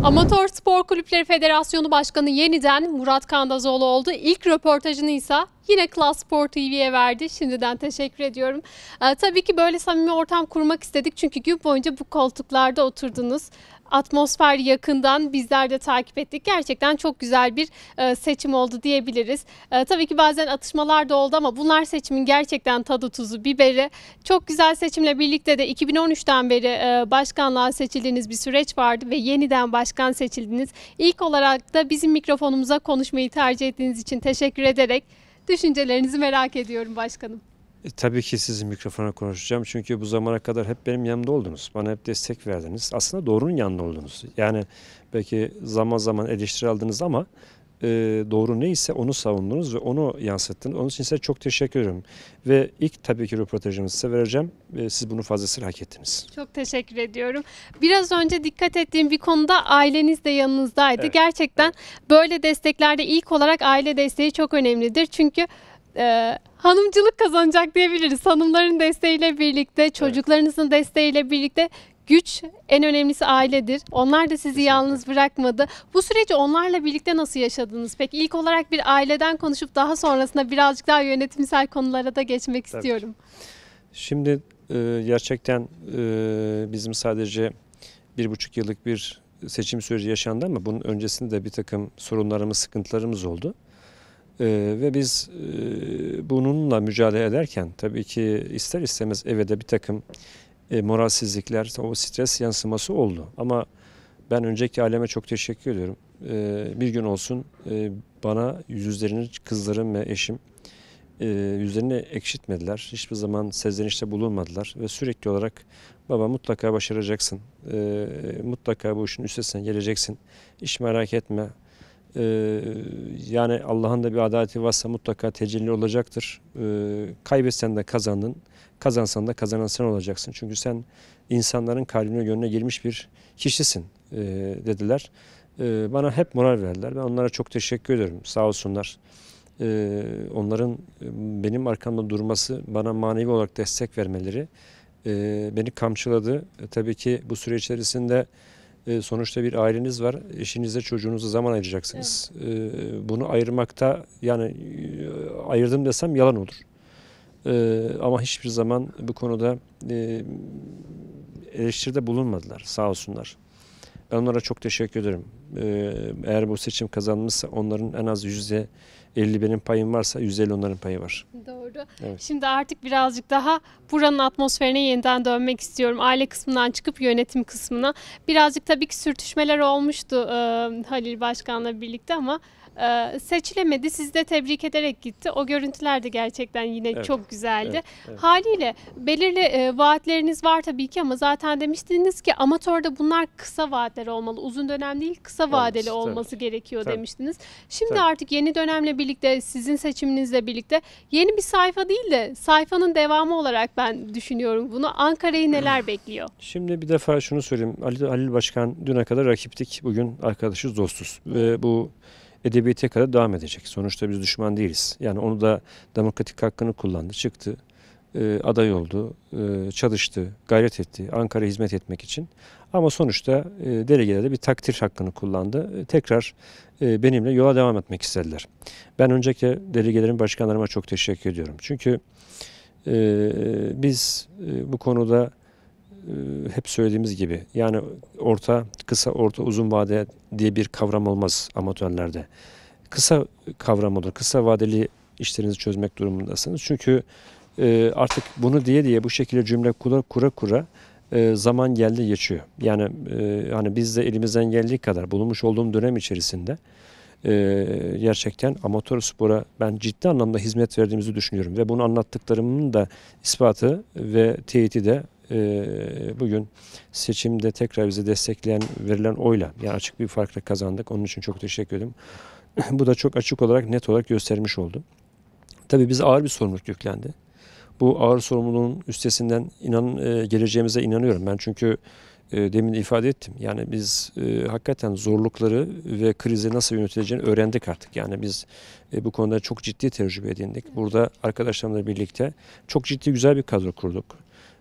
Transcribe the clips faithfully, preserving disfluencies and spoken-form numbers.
Amatör Spor Kulüpleri Federasyonu Başkanı yeniden Murat Kandazoğlu oldu. İlk röportajını ise yine Klas Spor T V'ye verdi. Şimdiden teşekkür ediyorum. Ee, tabii ki böyle samimi ortam kurmak istedik. Çünkü gün boyunca bu koltuklarda oturdunuz. Atmosfer yakından bizler de takip ettik. Gerçekten çok güzel bir e, seçim oldu diyebiliriz. E, tabii ki bazen atışmalar da oldu ama bunlar seçimin gerçekten tadı tuzu biberi. Çok güzel seçimle birlikte de iki bin on üçten beri e, başkanlığa seçildiğiniz bir süreç vardı ve yeniden başkan seçildiniz. İlk olarak da bizim mikrofonumuza konuşmayı tercih ettiğiniz için teşekkür ederek düşüncelerinizi merak ediyorum başkanım. E, tabii ki sizin mikrofona konuşacağım çünkü bu zamana kadar hep benim yanımda oldunuz. Bana hep destek verdiniz. Aslında doğrunun yanında oldunuz. Yani belki zaman zaman eleştiri aldınız ama e, doğru neyse onu savundunuz ve onu yansıttınız. Onun için size çok teşekkür ederim. Ve ilk tabii ki röportajımızı size vereceğim. E, siz bunu fazlasıyla hak ettiniz. Çok teşekkür ediyorum. Biraz önce dikkat ettiğim bir konuda aileniz de yanınızdaydı. Evet, Gerçekten evet. böyle desteklerde ilk olarak aile desteği çok önemlidir. Çünkü e, hanımcılık kazanacak diyebiliriz. Hanımların desteğiyle birlikte, çocuklarınızın evet. desteğiyle birlikte güç en önemlisi ailedir. Onlar da sizi Kesinlikle. yalnız bırakmadı. Bu süreci onlarla birlikte nasıl yaşadınız? Peki ilk olarak bir aileden konuşup daha sonrasında birazcık daha yönetimsel konulara da geçmek Tabii. istiyorum. Şimdi e, gerçekten e, bizim sadece bir buçuk yıllık bir seçim süreci yaşandı ama bunun öncesinde bir takım sorunlarımız, sıkıntılarımız oldu. Ee, ve biz e, bununla mücadele ederken tabii ki ister istemez eve de bir takım e, moralsizlikler, o stres yansıması oldu. Ama ben önceki aileme çok teşekkür ediyorum. Ee, bir gün olsun e, bana yüzlerini kızlarım ve eşim e, yüzlerini ekşitmediler. Hiçbir zaman serzenişte bulunmadılar ve sürekli olarak baba mutlaka başaracaksın, e, mutlaka bu işin üstesinden geleceksin, hiç merak etme. Ee, yani Allah'ın da bir adaleti varsa mutlaka tecelli olacaktır. Ee, kaybetsen de kazandın, kazansan da kazanan sen olacaksın. Çünkü sen insanların kalbine gönlüne girmiş bir kişisin e, dediler. E, bana hep moral verdiler. Ben onlara çok teşekkür ediyorum. Sağ olsunlar. E, onların benim arkamda durması, bana manevi olarak destek vermeleri e, beni kamçıladı. E, tabii ki bu süre içerisinde sonuçta bir aileniz var. Eşinize, çocuğunuza zaman ayıracaksınız. Evet. Bunu ayırmakta yani ayırdım desem yalan olur. Ama hiçbir zaman bu konuda eleştiride bulunmadılar. Sağ olsunlar. Ben onlara çok teşekkür ederim. Eğer bu seçim kazanmışsa onların en az yüzde elli benim payım varsa yüzde elli onların payı var. Doğru. Evet. Şimdi artık birazcık daha buranın atmosferine yeniden dönmek istiyorum. Aile kısmından çıkıp yönetim kısmına. Birazcık tabii ki sürtüşmeler olmuştu e, Halil Başkan'la birlikte ama e, seçilemedi. Sizi de tebrik ederek gitti. O görüntüler de gerçekten yine evet. çok güzeldi. Evet. Evet. Haliyle belirli e, vaatleriniz var tabii ki ama zaten demiştiniz ki amatörde bunlar kısa vaatler olmalı. Uzun dönem değil, kısa Olmaz, vadeli olması tabii. gerekiyor tabii. demiştiniz. Şimdi tabii. artık yeni dönemle birlikte, sizin seçiminizle birlikte yeni bir sayfa değil de sayfanın devamı olarak ben düşünüyorum bunu. Ankara'yı neler bekliyor? Şimdi bir defa şunu söyleyeyim. Ali, Halil Başkan düne kadar rakiptik. Bugün arkadaşız, dostuz. Ve bu edebiyete kadar devam edecek. Sonuçta biz düşman değiliz. Yani onu da demokratik hakkını kullandı, çıktı. E, aday oldu, e, çalıştı, gayret etti. Ankara'ya hizmet etmek için. Ama sonuçta e, delegelerde bir takdir hakkını kullandı. E, tekrar e, benimle yola devam etmek istediler. Ben öncelikle delegelerin başkanlarıma çok teşekkür ediyorum. Çünkü e, biz e, bu konuda e, hep söylediğimiz gibi yani orta, kısa, orta, uzun vade diye bir kavram olmaz amatörlerde. Kısa kavram olur. Kısa vadeli işlerinizi çözmek durumundasınız. Çünkü e, artık bunu diye diye bu şekilde cümle kura kura kura e, zaman geldi geçiyor. Yani e, hani biz de elimizden geldiği kadar bulunmuş olduğum dönem içerisinde e, gerçekten amatör spora ben ciddi anlamda hizmet verdiğimizi düşünüyorum. Ve bunu anlattıklarımın da ispatı ve teyiti de e, bugün seçimde tekrar bizi destekleyen, verilen oyla yani açık bir farkla kazandık. Onun için çok teşekkür ederim. Bu da çok açık olarak, net olarak göstermiş oldu. Tabii bize ağır bir sorumluluk yüklendi. Bu ağır sorumluluğun üstesinden inan, e, geleceğimize inanıyorum. Ben çünkü e, demin ifade ettim. Yani biz e, hakikaten zorlukları ve krizi nasıl yönetileceğini öğrendik artık. Yani biz e, bu konuda çok ciddi tecrübe edindik. Burada arkadaşlarımla birlikte çok ciddi güzel bir kadro kurduk.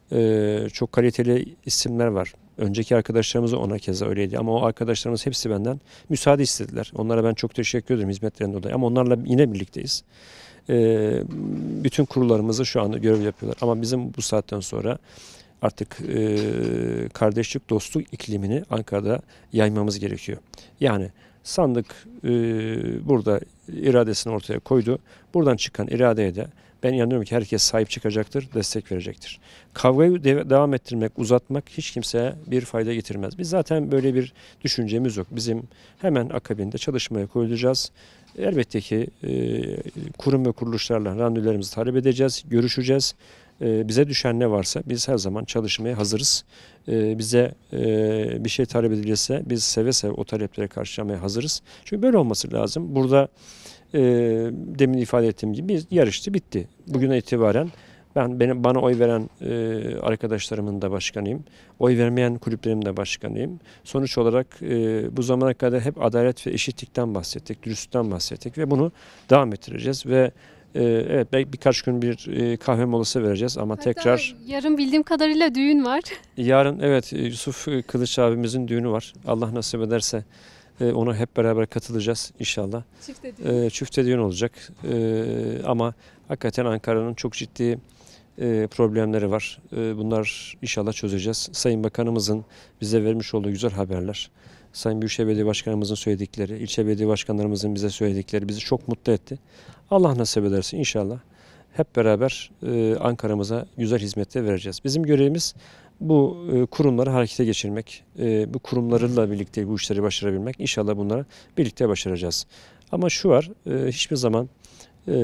Ee, çok kaliteli isimler var. Önceki arkadaşlarımız da ona keza öyleydi ama o arkadaşlarımız hepsi benden müsaade istediler. Onlara ben çok teşekkür ederim hizmetlerinden dolayı ama onlarla yine birlikteyiz. Ee, bütün kurullarımızı şu anda görev yapıyorlar ama bizim bu saatten sonra artık e, kardeşlik, dostluk iklimini Ankara'da yaymamız gerekiyor. Yani sandık e, burada iradesini ortaya koydu. Buradan çıkan iradeye de ben inanıyorum ki herkes sahip çıkacaktır, destek verecektir. Kavgayı de devam ettirmek, uzatmak hiç kimseye bir fayda getirmez. Biz zaten böyle bir düşüncemiz yok. Bizim hemen akabinde çalışmaya koyulacağız. Elbette ki e, kurum ve kuruluşlarla randevularımızı talep edeceğiz, görüşeceğiz. E, bize düşen ne varsa biz her zaman çalışmaya hazırız. E, bize e, bir şey talep edilirse biz seve seve o taleplere karşılamaya hazırız. Çünkü böyle olması lazım. Burada e, demin ifade ettiğim gibi biz yarıştı, bitti. Bugüne itibaren ben benim bana oy veren e, arkadaşlarımın da başkanıyım. Oy vermeyen kulüplerimin de başkanıyım. Sonuç olarak e, bu zamana kadar hep adalet ve eşitlikten bahsettik, dürüstlükten bahsettik ve bunu devam ettireceğiz ve e, evet belki birkaç gün bir e, kahve molası vereceğiz ama Hatta tekrar yarın bildiğim kadarıyla düğün var. yarın evet Yusuf Kılıç abimizin düğünü var. Allah nasip ederse e, ona hep beraber katılacağız inşallah. Çift E, çifte düğün olacak e, ama hakikaten Ankara'nın çok ciddi e, problemleri var. E, bunlar inşallah çözeceğiz. Sayın Bakanımızın bize vermiş olduğu güzel haberler, Sayın Büyükşehir Belediye Başkanımızın söyledikleri, ilçe belediye başkanlarımızın bize söyledikleri bizi çok mutlu etti. Allah nasip ederse inşallah hep beraber e, Ankara'mıza güzel hizmetler vereceğiz. Bizim görevimiz bu e, kurumları harekete geçirmek, e, bu kurumlarla birlikte bu işleri başarabilmek. İnşallah bunları birlikte başaracağız. Ama şu var, e, hiçbir zaman e,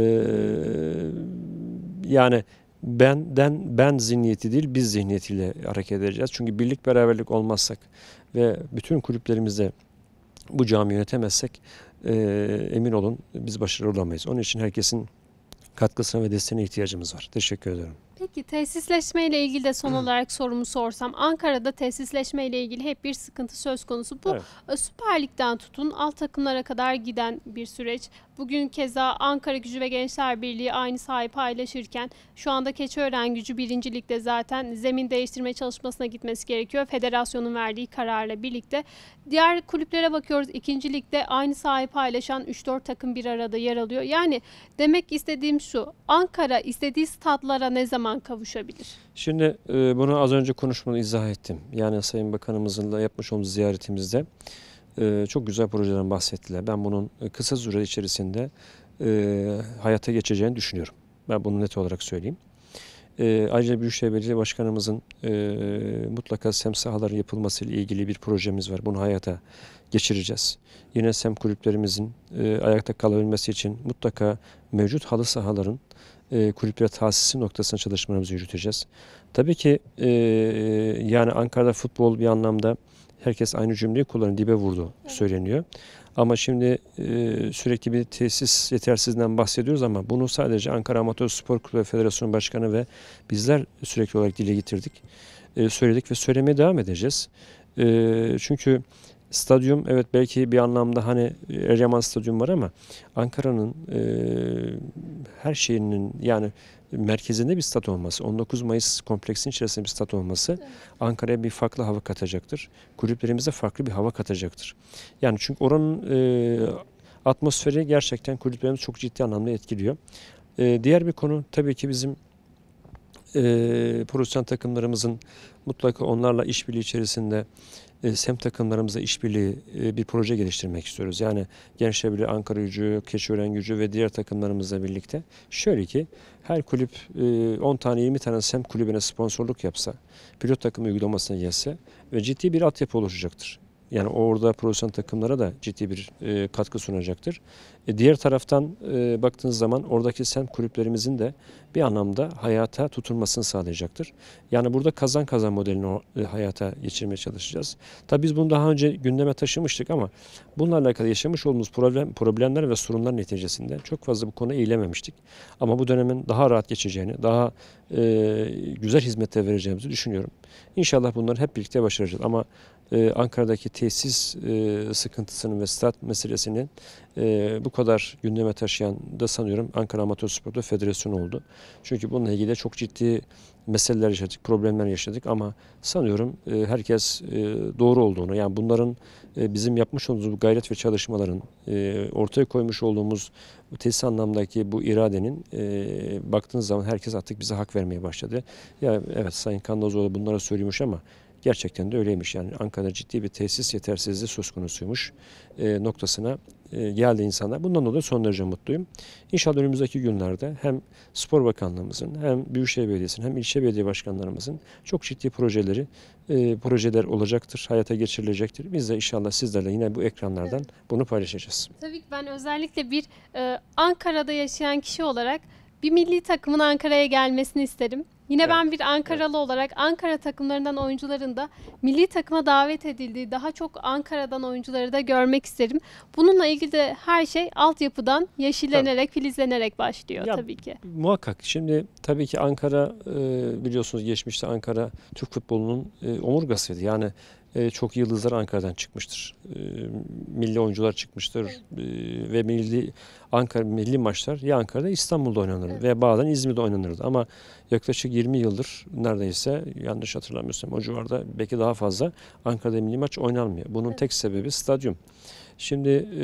yani benden ben zihniyeti değil biz zihniyetiyle hareket edeceğiz. Çünkü birlik beraberlik olmazsak ve bütün kulüplerimizde bu cami yönetemezsek e, emin olun biz başarılı olamayız. Onun için herkesin katkısına ve desteğine ihtiyacımız var. Teşekkür ederim. Peki tesisleşme ile ilgili de son olarak sorumu sorsam. Ankara'da tesisleşme ile ilgili hep bir sıkıntı söz konusu. Bu Evet. e, Süper Lig'den tutun alt takımlara kadar giden bir süreç. Bugün keza Ankara Gücü ve Gençler Birliği aynı sahayı paylaşırken şu anda Keçiören Gücü birinci Lig'de zaten zemin değiştirme çalışmasına gitmesi gerekiyor. Federasyonun verdiği kararla birlikte. Diğer kulüplere bakıyoruz. ikinci Lig'de aynı sahayı paylaşan üç dört takım bir arada yer alıyor. Yani demek istediğim şu. Ankara istediği statlara ne zaman kavuşabilir? Şimdi e, bunu az önce konuşmamı izah ettim. Yani Sayın Bakanımızla yapmış olduğumuz ziyaretimizde e, çok güzel projeden bahsettiler. Ben bunun e, kısa süre içerisinde e, hayata geçeceğini düşünüyorum. Ben bunu net olarak söyleyeyim. E, ayrıca Büyükşehir Belediye Başkanımızın e, mutlaka sem sahaların yapılması ile ilgili bir projemiz var. Bunu hayata geçireceğiz. Yine sem kulüplerimizin e, ayakta kalabilmesi için mutlaka mevcut halı sahaların e, kulüplere tahsisi noktasında çalışmalarımızı yürüteceğiz. Tabii ki e, yani Ankara'da futbol bir anlamda herkes aynı cümleyi kullanıyor, dibe vurdu söyleniyor. Ama şimdi e, sürekli bir tesis yetersizliğinden bahsediyoruz ama bunu sadece Ankara Amatör Spor Kulübü Federasyonu Başkanı ve bizler sürekli olarak dile getirdik. E, söyledik ve söylemeye devam edeceğiz. E, çünkü stadyum evet belki bir anlamda hani Eryaman Stadyum var ama Ankara'nın e, her şeyinin yani merkezinde bir stat olması, on dokuz Mayıs kompleksinin içerisinde bir stat olması evet. Ankara'ya bir farklı hava katacaktır. Kulüplerimize farklı bir hava katacaktır. Yani çünkü oranın e, atmosferi gerçekten kulüplerimizi çok ciddi anlamda etkiliyor. E, diğer bir konu tabii ki bizim e, profesyonel takımlarımızın mutlaka onlarla işbirliği içerisinde e, sem takımlarımıza işbirliği e, bir proje geliştirmek istiyoruz. Yani Gençler Birliği, Ankara Gücü, Keçiören Gücü ve diğer takımlarımızla birlikte şöyle ki her kulüp e, on tane yirmi tane sem kulübüne sponsorluk yapsa, pilot takım uygulamasına gelse ve ciddi bir altyapı oluşacaktır. Yani orada profesyonel takımlara da ciddi bir e, katkı sunacaktır. E, diğer taraftan e, baktığınız zaman oradaki semt kulüplerimizin de bir anlamda hayata tutunmasını sağlayacaktır. Yani burada kazan kazan modelini e, hayata geçirmeye çalışacağız. Tabii biz bunu daha önce gündeme taşımıştık ama bununla alakalı yaşamış olduğumuz problem, problemler ve sorunlar neticesinde çok fazla bu konuya eğilememiştik. Ama bu dönemin daha rahat geçeceğini, daha e, güzel hizmetler vereceğimizi düşünüyorum. İnşallah bunları hep birlikte başaracağız. Ama Ee, Ankara'daki tesis e, sıkıntısının ve stat meselesinin e, bu kadar gündeme taşıyan da sanıyorum Ankara Amatör Spor Federasyonu oldu. Çünkü bununla ilgili çok ciddi meseleler yaşadık, problemler yaşadık ama sanıyorum e, herkes e, doğru olduğunu, yani bunların e, bizim yapmış olduğumuz bu gayret ve çalışmaların, e, ortaya koymuş olduğumuz tesis anlamdaki bu iradenin e, baktığınız zaman herkes artık bize hak vermeye başladı. Ya evet, Sayın Kandazoğlu bunlara söylüyormuş ama gerçekten de öyleymiş. Yani Ankara'da ciddi bir tesis yetersizliği söz konusuymuş e, noktasına e, geldi insanlar. Bundan dolayı son derece mutluyum. İnşallah önümüzdeki günlerde hem Spor Bakanlığımızın hem Büyükşehir Belediyesi'nin hem ilçe belediye başkanlarımızın çok ciddi projeleri e, projeler olacaktır, hayata geçirilecektir. Biz de inşallah sizlerle yine bu ekranlardan Evet. bunu paylaşacağız. Tabii ki ben özellikle bir e, Ankara'da yaşayan kişi olarak bir milli takımın Ankara'ya gelmesini isterim. Yine Evet, ben bir Ankaralı olarak Ankara takımlarından oyuncuların da milli takıma davet edildiği, daha çok Ankara'dan oyuncuları da görmek isterim. Bununla ilgili de her şey altyapıdan yeşillenerek, filizlenerek başlıyor Ya, tabii ki. muhakkak. Şimdi tabii ki Ankara e, biliyorsunuz geçmişte Ankara Türk futbolunun e, omurgasıydı. Yani e, çok yıldızlar Ankara'dan çıkmıştır. E, milli oyuncular çıkmıştır. E, ve milli Ankara milli maçlar ya Ankara'da İstanbul'da oynanırdı Evet. ve bazen İzmir'de oynanırdı. Ama yaklaşık yirmi yıldır neredeyse, yanlış hatırlamıyorsam o civarda, belki daha fazla Ankara'da milli maç oynanmıyor. Bunun Evet. tek sebebi stadyum. Şimdi e,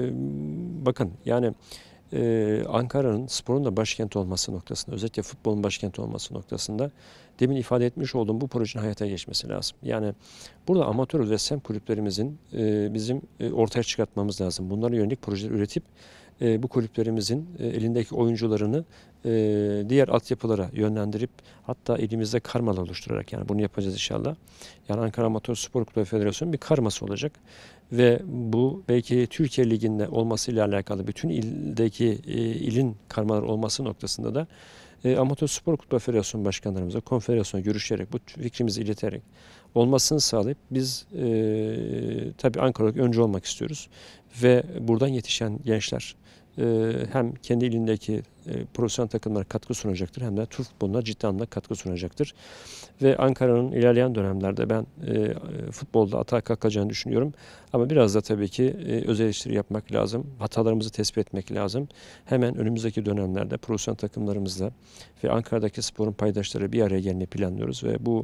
bakın yani ee, Ankara'nın sporun da başkenti olması noktasında, özellikle futbolun başkenti olması noktasında demin ifade etmiş olduğum bu projenin hayata geçmesi lazım. Yani burada amatör ve semt kulüplerimizin e, bizim e, ortaya çıkartmamız lazım. Bunlara yönelik projeler üretip e, bu kulüplerimizin e, elindeki oyuncularını e, diğer altyapılara yönlendirip hatta elimizde karmalar oluşturarak, yani bunu yapacağız inşallah. Yani Ankara Amatör Spor Kulübü Federasyonu bir karması olacak. Ve bu belki Türkiye Ligi'nde olmasıyla alakalı bütün ildeki e, ilin karmalar olması noktasında da e, Amatör Spor Kulübü Federasyonu başkanlarımıza, konfederasyona görüşerek, bu fikrimizi ileterek olmasını sağlayıp biz e, tabii Ankara'da önce olmak istiyoruz. Ve buradan yetişen gençler e, hem kendi ilindeki e, profesyonel takımlara katkı sunacaktır hem de Türk futboluna ciddi anlamda katkı sunacaktır. Ve Ankara'nın ilerleyen dönemlerde ben e, futbolda atağa kalkacağını düşünüyorum. Ama biraz da tabii ki e, öz eleştiri yapmak lazım. Hatalarımızı tespit etmek lazım. Hemen önümüzdeki dönemlerde profesyonel takımlarımızla ve Ankara'daki sporun paydaşları bir araya gelmeyi planlıyoruz. Ve bu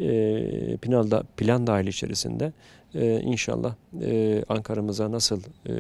e, planda, plan dahili içerisinde e, inşallah e, Ankara'mıza nasıl e,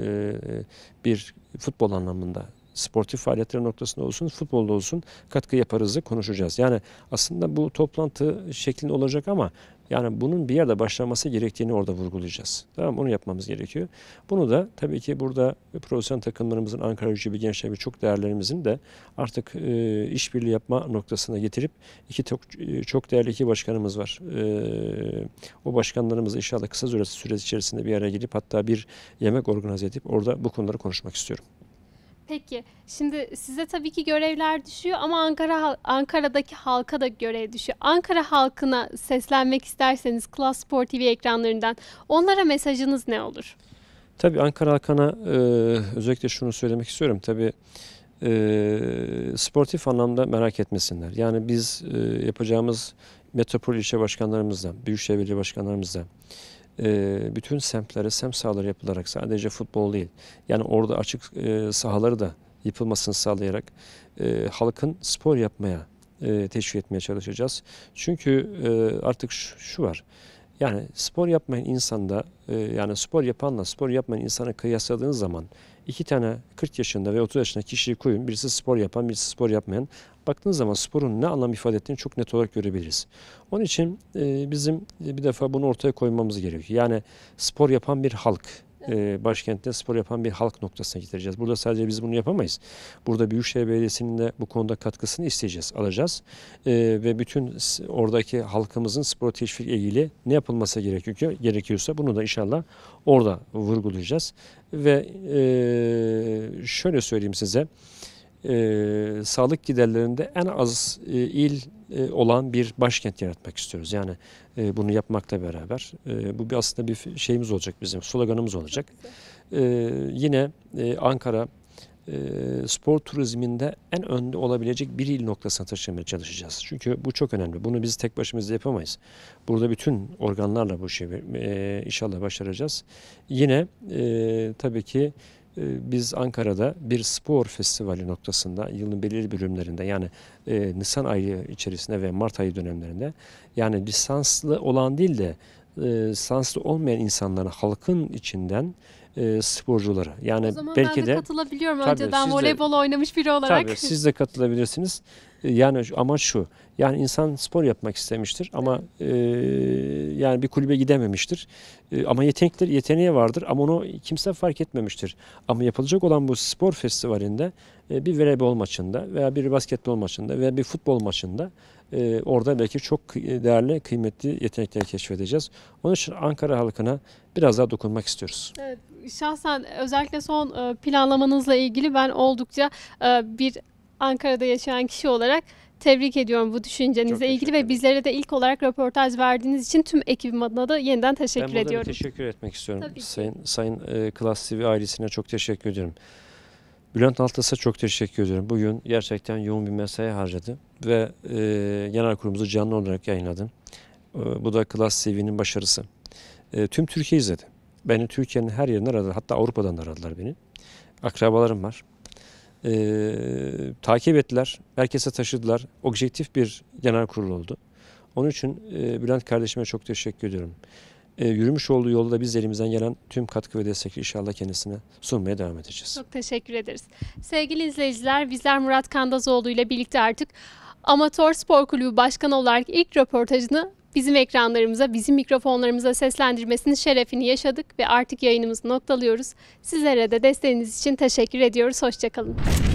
bir futbol anlamında, sportif faaliyetler noktasında olsun, futbolda olsun katkı yaparızı konuşacağız. Yani aslında bu toplantı şeklinde olacak ama yani bunun bir yerde başlaması gerektiğini orada vurgulayacağız. Tamam, onu yapmamız gerekiyor. Bunu da tabii ki burada profesyonel takımlarımızın, Ankara Gücü gibi gençler ve çok değerlerimizin de artık e, işbirliği yapma noktasına getirip iki çok, çok değerli iki başkanımız var. E, o başkanlarımız inşallah kısa süresi süresi içerisinde bir araya gelip hatta bir yemek organize edip orada bu konuları konuşmak istiyorum. Peki, şimdi size tabii ki görevler düşüyor ama Ankara Ankara'daki halka da görev düşüyor. Ankara halkına seslenmek isterseniz Klas Spor T V ekranlarından onlara mesajınız ne olur? Tabii Ankara halkına e, özellikle şunu söylemek istiyorum. Tabii e, sportif anlamda merak etmesinler. Yani biz e, yapacağımız metropol ilçe başkanlarımızla, büyükşehir belediye başkanlarımızla e, bütün semtlere semt sahaları yapılarak, sadece futbol değil, yani orada açık e, sahaları da yapılmasını sağlayarak e, halkın spor yapmaya e, teşvik etmeye çalışacağız. Çünkü e, artık şu, şu var. Yani spor yapmayan insanda, e, yani spor yapanla spor yapmayan insana kıyasladığınız zaman iki tane kırk yaşında ve otuz yaşında kişiyi koyun. Birisi spor yapan, birisi spor yapmayan. Baktığınız zaman sporun ne anlam ifade ettiğini çok net olarak görebiliriz. Onun için e, bizim bir defa bunu ortaya koymamız gerekiyor. Yani spor yapan bir halk. e, başkentte spor yapan bir halk noktasına getireceğiz. Burada sadece biz bunu yapamayız. Burada Büyükşehir Belediyesi'nin de bu konuda katkısını isteyeceğiz, alacağız. E, ve bütün oradaki halkımızın spor teşvik ilgili ne yapılması gerekiyor, gerekiyorsa bunu da inşallah orada vurgulayacağız. Ve e, şöyle söyleyeyim size. E, sağlık giderlerinde en az e, il e, olan bir başkent yaratmak istiyoruz. Yani e, bunu yapmakla beraber e, bu bir aslında bir şeyimiz olacak, bizim sloganımız olacak. E, yine e, Ankara e, spor turizminde en önde olabilecek bir il noktasına taşımaya çalışacağız. Çünkü bu çok önemli. Bunu biz tek başımıza yapamayız. Burada bütün organlarla bu işi e, inşallah başaracağız. Yine e, tabii ki e, biz Ankara'da bir spor festivali noktasında yılın belirli bölümlerinde yani e, Nisan ayı içerisinde ve Mart ayı dönemlerinde yani lisanslı olan değil de e, lisanslı olmayan insanlara halkın içinden e, sporculara yani O zaman belki ben de de katılabiliyorum tabii, önceden siz de- voleybol oynamış biri olarak. tabii siz de katılabilirsiniz. E, Yani şu- amaç şu. Yani insan spor yapmak istemiştir ama e, yani bir kulübe gidememiştir. E, ama yetenekleri yeteneği vardır ama onu kimse fark etmemiştir. Ama yapılacak olan bu spor festivalinde e, bir voleybol maçında veya bir basketbol maçında veya bir futbol maçında e, orada belki çok kı- değerli, kıymetli yetenekleri keşfedeceğiz. Onun için Ankara halkına biraz daha dokunmak istiyoruz. Evet, şahsen özellikle son e, planlamanızla ilgili ben oldukça e, bir Ankara'da yaşayan kişi olarak tebrik ediyorum bu Çok düşüncenizle teşekkür ilgili ve ederim. bizlere de ilk olarak röportaj verdiğiniz için tüm ekibim adına da yeniden teşekkür Ben burada bir ediyorum. teşekkür etmek istiyorum. Tabii ki. Sayın Sayın e, Klas T V ailesine çok teşekkür ediyorum. Bülent Altas'a çok teşekkür ediyorum. Bugün gerçekten yoğun bir mesai harcadı ve e, genel kurumuzu canlı olarak yayınladı. E, bu da Klas T V'nin başarısı. E, tüm Türkiye izledi. Beni Türkiye'nin her yerinden aradı. Hatta Avrupa'dan da aradılar beni. Akrabalarım var. E, takip ettiler. Herkese taşıdılar. Objektif bir genel kurul oldu. Onun için e, Bülent kardeşime çok teşekkür ediyorum. E, yürümüş olduğu yolda biz elimizden gelen tüm katkı ve destekleri inşallah kendisine sunmaya devam edeceğiz. Çok teşekkür ederiz. Sevgili izleyiciler, bizler Murat Kandazoğlu ile birlikte artık Amatör Spor Kulübü Başkanı olarak ilk röportajını bizim ekranlarımıza, bizim mikrofonlarımıza seslendirmesinin şerefini yaşadık ve artık yayınımızı noktalıyoruz. Sizlere de desteğiniz için teşekkür ediyoruz. Hoşça kalın.